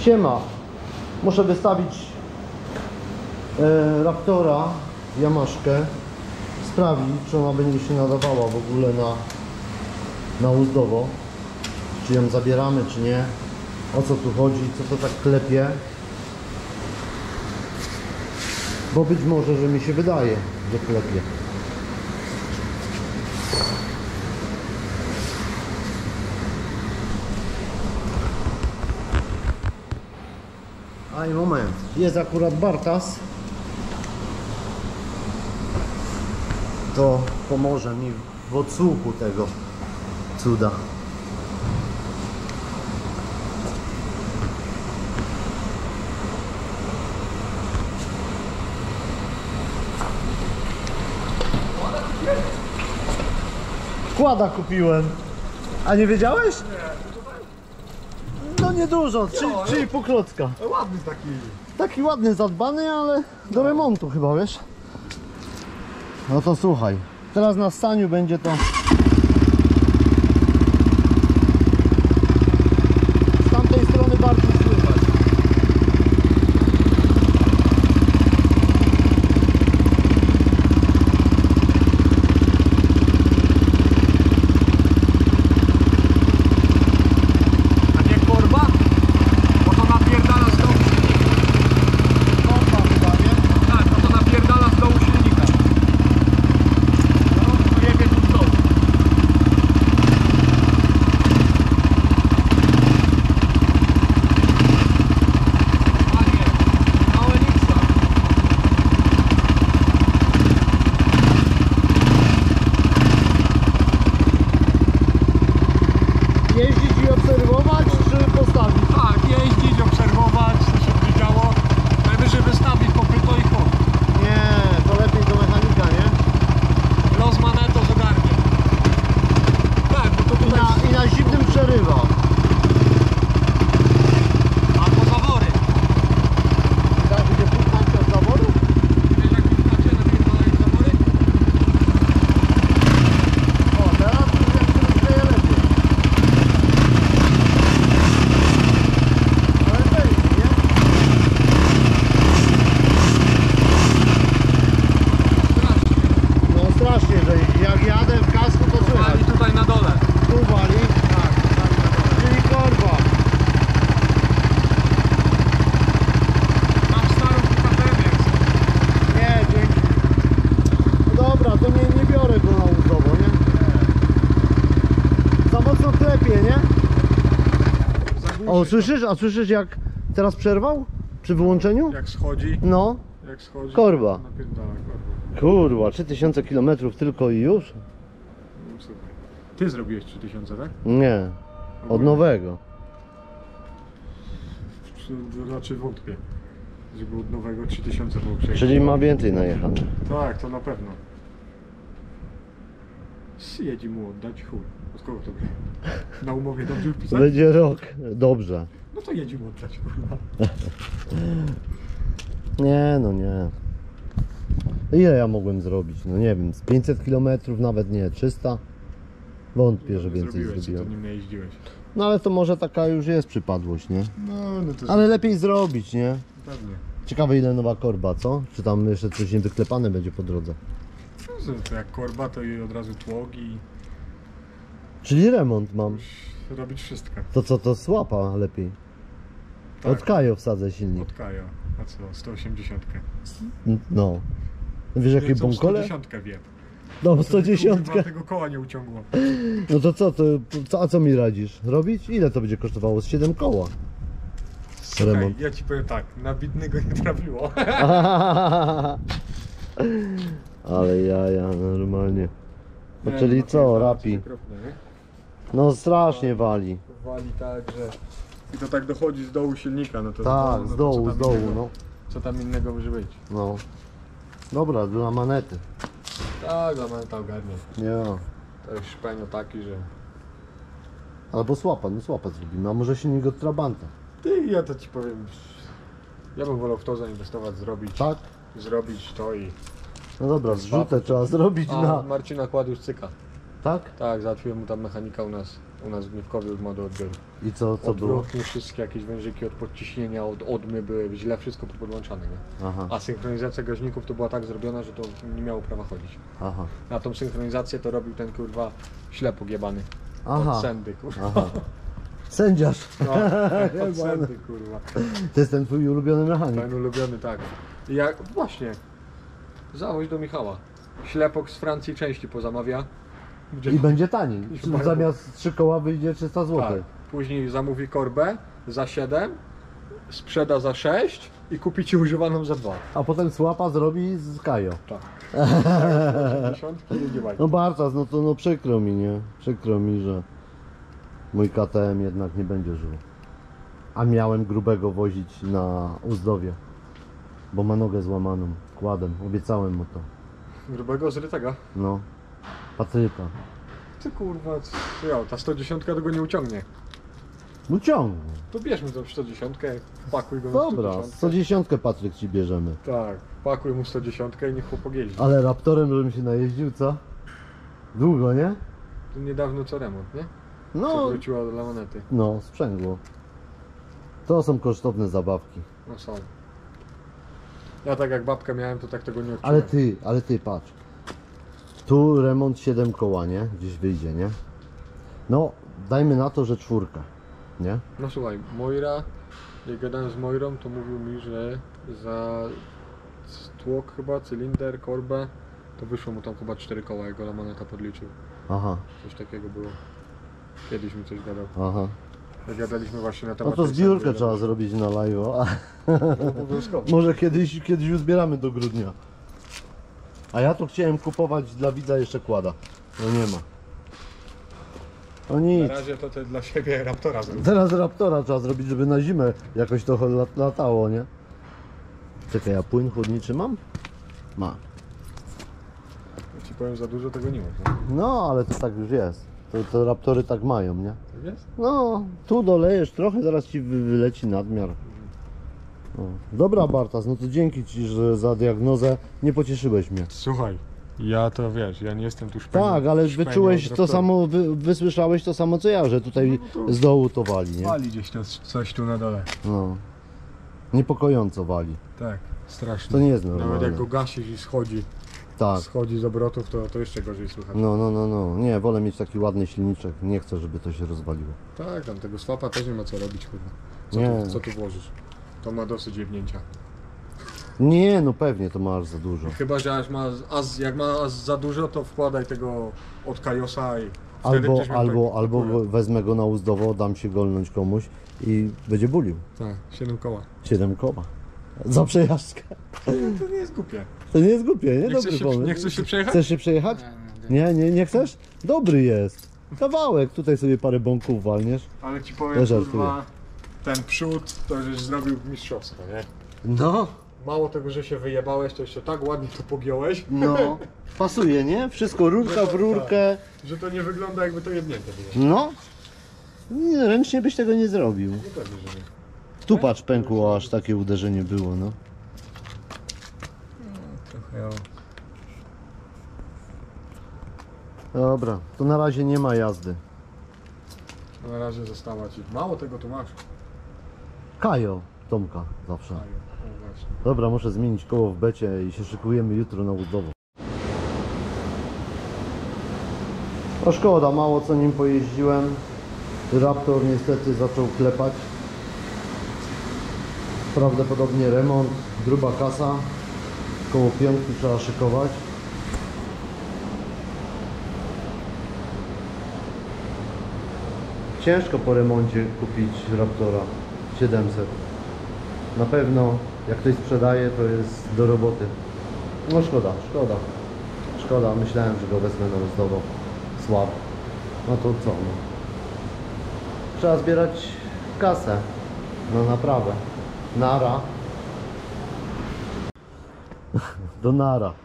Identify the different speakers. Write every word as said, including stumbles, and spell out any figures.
Speaker 1: Siema. Muszę wystawić e, Raptora, Yamaszkę. Sprawdzić, czy ona będzie się nadawała w ogóle na, na uzdowo. Czy ją zabieramy, czy nie. O co tu chodzi, co to tak klepie. Bo być może, że mi się wydaje, że klepie. A i moment, jest akurat Bartas. To pomoże mi w odsłuchu tego cuda. Kłada kupiłem. A nie wiedziałeś? No niedużo, trzy i pół klocka.
Speaker 2: Ładny taki.
Speaker 1: Taki ładny, zadbany, ale do remontu chyba, wiesz? No to słuchaj, teraz na staniu będzie to... Z tamtej strony bardziej słychać.
Speaker 2: A nie korba? Bo to napierdala z dołu silnika.
Speaker 1: Korba chyba, nie?
Speaker 2: Tak, bo to napierdala z dołu silnika. No, to jebie tu z dołu. Panie, małe Nixa.
Speaker 1: Jeździć i obserwować, czy postawić?
Speaker 2: Tak, jeździć, obserwować, co się będzie działo. Najwyżej wystawić popyto i chod.
Speaker 1: Nie, to lepiej do mechanika, nie?
Speaker 2: Los Maneto ogarnie. Tak, bo to
Speaker 1: I
Speaker 2: tutaj...
Speaker 1: na, i na zimnym przerywa.
Speaker 2: Albo zawory.
Speaker 1: I tak będzie puszczać od zawodu?
Speaker 2: Wiesz jak wystacie napierdalają zawory?
Speaker 1: O, teraz już jak się rozwieje lepiej. Ale wejdzie, nie? No strasznie, że jak jadę w kasku, to słychać.
Speaker 2: Wali tutaj na dole.
Speaker 1: Tu wali,
Speaker 2: Tak, wali na dole.
Speaker 1: czyli korba.
Speaker 2: Mam starą kukaternię.
Speaker 1: Nie, dzięki. No dobra, to nie, nie biorę go na uzdowo, nie? Za mocno klepie, nie? O, słyszysz? A słyszysz jak teraz przerwał? Przy wyłączeniu?
Speaker 2: Jak schodzi,
Speaker 1: No,
Speaker 2: jak schodzi.
Speaker 1: Korba.
Speaker 2: Napierdala korba.
Speaker 1: kurwa, trzy tysiące kilometrów tylko i już?
Speaker 2: No, super. Ty zrobiłeś trzy tysiące, tak?
Speaker 1: Nie, od nowego.
Speaker 2: Czy- Raczej wątpię, żeby od nowego trzy tysiące było przejść.
Speaker 1: Czyli ma więcej najechane.
Speaker 2: Tak, to na pewno. Jedzi mu oddać, chuj. Od kogo to będzie? Na umowie dobrze wpisać?
Speaker 1: Będzie rok, dobrze.
Speaker 2: No to jedzi mu oddać, kurwa.
Speaker 1: Nie, no nie. Ile ja mogłem zrobić? No nie wiem, z pięćset kilometrów, nawet nie, trzysta. Wątpię, że więcej
Speaker 2: Zrobiłeś, co
Speaker 1: zrobiłem.
Speaker 2: to nim najeździłeś.
Speaker 1: No ale to może taka już jest przypadłość, nie?
Speaker 2: No, no to
Speaker 1: Ale lepiej zrobić, nie?
Speaker 2: pewnie.
Speaker 1: Ciekawe ile nowa korba, co? Czy tam jeszcze coś niewyklepane będzie po drodze?
Speaker 2: No, to jak korba, to i od razu tłok i
Speaker 1: Czyli remont mam.
Speaker 2: robić wszystko.
Speaker 1: To co, to słapa lepiej?
Speaker 2: Tak.
Speaker 1: Od Kajo wsadzę silnik.
Speaker 2: Od Kaja. A co? sto osiemdziesiąt.
Speaker 1: No. Wiesz jakie bąkole?
Speaker 2: sto dziesięć wie.
Speaker 1: No, sto dziesięć.
Speaker 2: Tego koła nie uciągło.
Speaker 1: No to co, to, co, a co mi radzisz? Robić? Ile to będzie kosztowało? Z siedem koła.
Speaker 2: Słuchaj,
Speaker 1: Remont.
Speaker 2: ja ci powiem tak, na bitnego nie trafiło.
Speaker 1: Ale jaja, normalnie. No
Speaker 2: Nie,
Speaker 1: czyli
Speaker 2: no,
Speaker 1: co,
Speaker 2: napierdala
Speaker 1: rapi?
Speaker 2: ci okropnie, nie?
Speaker 1: No strasznie wali.
Speaker 2: Wali tak, że... I to tak dochodzi z dołu silnika, no to...
Speaker 1: Tak,
Speaker 2: no,
Speaker 1: z
Speaker 2: to
Speaker 1: dołu,
Speaker 2: co
Speaker 1: z
Speaker 2: tam
Speaker 1: dołu,
Speaker 2: innego-
Speaker 1: no.
Speaker 2: Co tam innego może być?
Speaker 1: No. Dobra, dla manety.
Speaker 2: Tak, dla mnie to ogarnie.
Speaker 1: Nie.
Speaker 2: To już pewno taki, że...
Speaker 1: Albo słapa, no słapa zrobimy, a może silnik od Trabanta.
Speaker 2: Ty, ja to ci powiem... Ja bym wolał w to zainwestować, zrobić...
Speaker 1: Tak?
Speaker 2: Zrobić to i...
Speaker 1: No dobra, zrzutę trzeba zrobić
Speaker 2: A
Speaker 1: na...
Speaker 2: Marcina kładł już cyka.
Speaker 1: Tak?
Speaker 2: Tak, załatwiłem mu tam mechanika u nas. U nas w Gniewkowie ma do odbioru.
Speaker 1: I co, co było?
Speaker 2: Odwrotnie wszystkie jakieś wężyki od podciśnienia, od odmy były źle wszystko podłączane, nie?
Speaker 1: Aha,
Speaker 2: A synchronizacja gaźników to była tak zrobiona, że to nie miało prawa chodzić.
Speaker 1: aha,
Speaker 2: Na tą synchronizację to robił ten kurwa ślepok jebany.
Speaker 1: aha,
Speaker 2: Od sędy, kurwa.
Speaker 1: aha. Sędziarz.
Speaker 2: No, od sędy, kurwa.
Speaker 1: To jest ten twój ulubiony mechanik.
Speaker 2: Ten ulubiony, tak. I jak, właśnie, zawoź do Michała. Ślepok z Francji części pozamawia. Gdzie
Speaker 1: I będzie taniej.
Speaker 2: I chyba-
Speaker 1: Zamiast trzy koła wyjdzie trzysta
Speaker 2: tak.
Speaker 1: złotych.
Speaker 2: Później zamówi korbę za siedem, sprzeda za sześć i kupi ci używaną za dwa.
Speaker 1: A potem słapa zrobi z Kajo.
Speaker 2: Tak. osiemdziesiąt nie bajki.
Speaker 1: No Bartas, no to no przykro mi, nie? Przykro mi, że mój K T M jednak nie będzie żył. A miałem grubego wozić na Uzdowie, bo ma nogę złamaną kładem. Obiecałem mu to.
Speaker 2: Grubego zrytego.
Speaker 1: No. Patryka.
Speaker 2: Ty kurwa, co ja, ta sto dziesięć tego nie uciągnie.
Speaker 1: No ciągnie.
Speaker 2: To bierzmy tą sto dziesięć, wpakuj go na
Speaker 1: Dobra,
Speaker 2: sto dziesięć.
Speaker 1: sto dziesięć Patryk ci bierzemy.
Speaker 2: Tak, wpakuj mu sto dziesięć i niech chłopak jeździ.
Speaker 1: Ale Raptorem żebym się najeździł, co? Długo, nie?
Speaker 2: To niedawno co remont, nie? Co
Speaker 1: No,
Speaker 2: wróciła do lamonety.
Speaker 1: no, sprzęgło. To są kosztowne zabawki.
Speaker 2: No są. Ja tak jak babkę miałem, to tak tego nie odczułem.
Speaker 1: Ale ty, ale ty patrz. Tu remont siedem koła, nie? Gdzieś wyjdzie, nie? No, dajmy na to, że czwórka, nie?
Speaker 2: No słuchaj, Moira, jak gadałem z Moirą, to mówił mi, że za tłok chyba, cylinder, korbę, to wyszło mu tam chyba cztery koła, jak go lamoneta podliczył.
Speaker 1: Aha,
Speaker 2: Coś takiego było. Kiedyś mi coś gadał.
Speaker 1: aha.
Speaker 2: Jak gadaliśmy właśnie na
Speaker 1: No
Speaker 2: temat...
Speaker 1: to
Speaker 2: tej
Speaker 1: zbiórkę
Speaker 2: samej-
Speaker 1: trzeba zrobić na live, a
Speaker 2: No, obowiązkowo.
Speaker 1: może kiedyś, kiedyś uzbieramy do grudnia. A ja tu chciałem kupować dla widza jeszcze kłada. No nie ma. No nic.
Speaker 2: Na razie to ty dla siebie Raptora zrób.
Speaker 1: Teraz Raptora trzeba zrobić, żeby na zimę jakoś to lat- latało, nie? Czekaj, ja płyn chłodniczy mam? Mam.
Speaker 2: Ja ci powiem, za dużo tego nie ma. Tak?
Speaker 1: No, ale to tak już jest. To, to Raptory tak mają, nie?
Speaker 2: Tak jest?
Speaker 1: No, tu dolejesz trochę, zaraz ci wy- wyleci nadmiar. No. Dobra Bartas, no to dzięki ci, że za diagnozę nie pocieszyłeś mnie.
Speaker 2: Słuchaj, ja to wiesz, ja nie jestem tu szpenią.
Speaker 1: Tak, ale
Speaker 2: szpenią
Speaker 1: wyczułeś
Speaker 2: od
Speaker 1: to
Speaker 2: Raptora.
Speaker 1: samo, wy, wysłyszałeś to samo co ja, że tutaj
Speaker 2: No to-
Speaker 1: z dołu to wali, nie?
Speaker 2: Wali gdzieś to, coś tu na dole.
Speaker 1: No. Niepokojąco wali.
Speaker 2: Tak, strasznie.
Speaker 1: To nie jest
Speaker 2: Nawet
Speaker 1: normalne.
Speaker 2: jak go gasisz i schodzi,
Speaker 1: Tak.
Speaker 2: schodzi z obrotów, to, to jeszcze gorzej słychać.
Speaker 1: No, no, no, no. Nie, wolę mieć taki ładny silniczek. Nie chcę, żeby to się rozwaliło.
Speaker 2: Tak, tam tego swapa też nie ma co robić, kurwa. Co,
Speaker 1: Nie.
Speaker 2: tu, co tu włożysz? To ma dosyć jebnięcia.
Speaker 1: Nie, no pewnie to masz za dużo.
Speaker 2: Chyba, że aż ma, az, jak ma az za dużo, to wkładaj tego od Kajosa i wtedy
Speaker 1: Albo,
Speaker 2: będziesz miał
Speaker 1: albo,
Speaker 2: tak-
Speaker 1: albo
Speaker 2: akurat.
Speaker 1: wezmę go na uzdowo, dam się golnąć komuś i będzie bulił.
Speaker 2: Tak, siedem koła.
Speaker 1: Siedem koła. Za przejażdżkę.
Speaker 2: To nie jest głupie.
Speaker 1: To nie jest głupie, nie?
Speaker 2: Nie
Speaker 1: Dobry
Speaker 2: chcesz, się,
Speaker 1: pomysł.
Speaker 2: nie chcesz się przejechać?
Speaker 1: Chcesz się przejechać? Nie, nie, nie chcesz? Dobry jest. Kawałek, tutaj sobie parę bąków walniesz.
Speaker 2: Ale ci
Speaker 1: Ja
Speaker 2: powiem,
Speaker 1: żartuję.
Speaker 2: kurwa, ten przód to żeś zrobił mistrzowsko, nie?
Speaker 1: No,
Speaker 2: Mało tego, że się wyjebałeś, to jeszcze tak ładnie to pogiąłeś,
Speaker 1: no. Pasuje, nie? Wszystko rurka w rurkę.
Speaker 2: że to nie wygląda jakby to jebnięte było.
Speaker 1: No. Nie, ręcznie byś tego nie zrobił.
Speaker 2: No pewnie, że nie.
Speaker 1: Tu patrz, pękło, aż takie uderzenie było, no.
Speaker 2: Trochę ja...
Speaker 1: Dobra, to na razie nie ma jazdy.
Speaker 2: Na razie została ci. Mało tego tu masz.
Speaker 1: Kajo, Tomka, zawsze.
Speaker 2: Aj, o właśnie.
Speaker 1: Dobra, muszę zmienić koło w becie i się szykujemy jutro na Uzdowo. No szkoda, mało co nim pojeździłem. Raptor niestety zaczął klepać. Prawdopodobnie remont, gruba kasa. Koło piątki trzeba szykować. Ciężko po remoncie kupić Raptora siedemset. Na pewno jak ktoś sprzedaje, to jest do roboty. No szkoda, szkoda. Szkoda, myślałem, że go wezmę na Uzdowo. Słabo. No to co? No. Trzeba zbierać kasę na naprawę. Nara. Do nara.